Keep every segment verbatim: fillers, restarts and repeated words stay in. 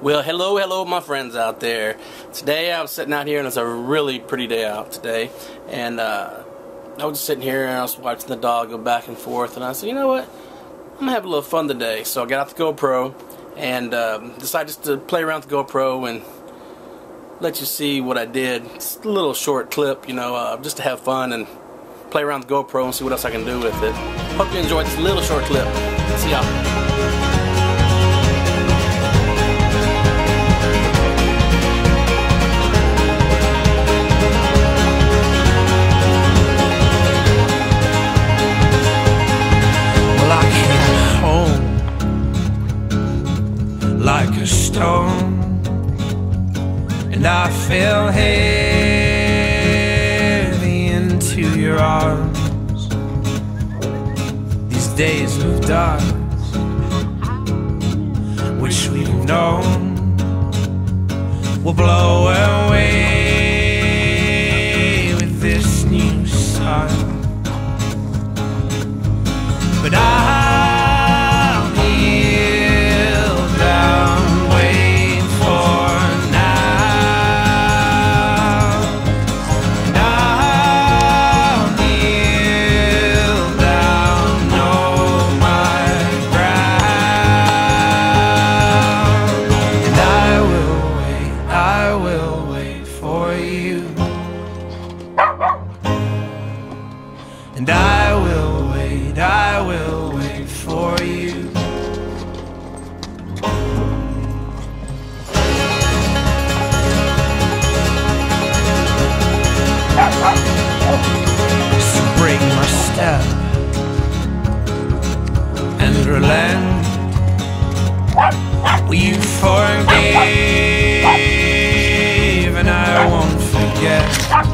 Well, hello, hello, my friends out there. Today I was sitting out here, and it's a really pretty day out today. And uh, I was just sitting here, and I was watching the dog go back and forth. And I said, you know what? I'm gonna have a little fun today. So I got out the GoPro and um, decided just to play around with the GoPro and let you see what I did. It's a little short clip, you know, uh, just to have fun and play around with the GoPro and see what else I can do with it. Hope you enjoyed this little short clip. See y'all. Like a stone, and I fell heavy into your arms. These days of dark, which we've known, will blow away with this new sun. But I And I will wait, I will wait for you. So break my step and relent. Will you forgive and I won't forget.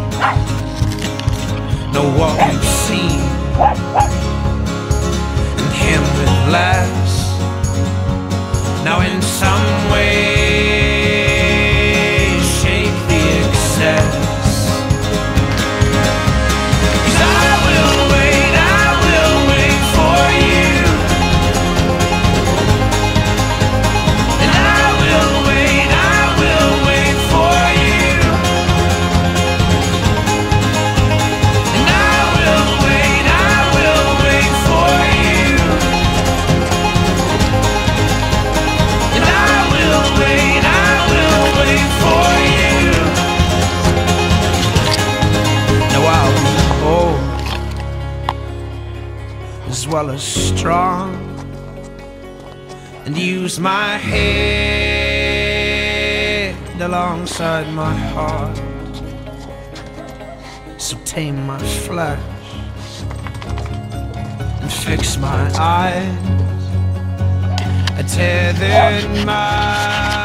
Know what we've seen and him with less. Now in some way shake the excess. 'Cause I will wait, I will wait for you. And I will wait, I will wait for you. As well as strong, and use my head alongside my heart. So tame my flesh and fix my eyes. I tethered my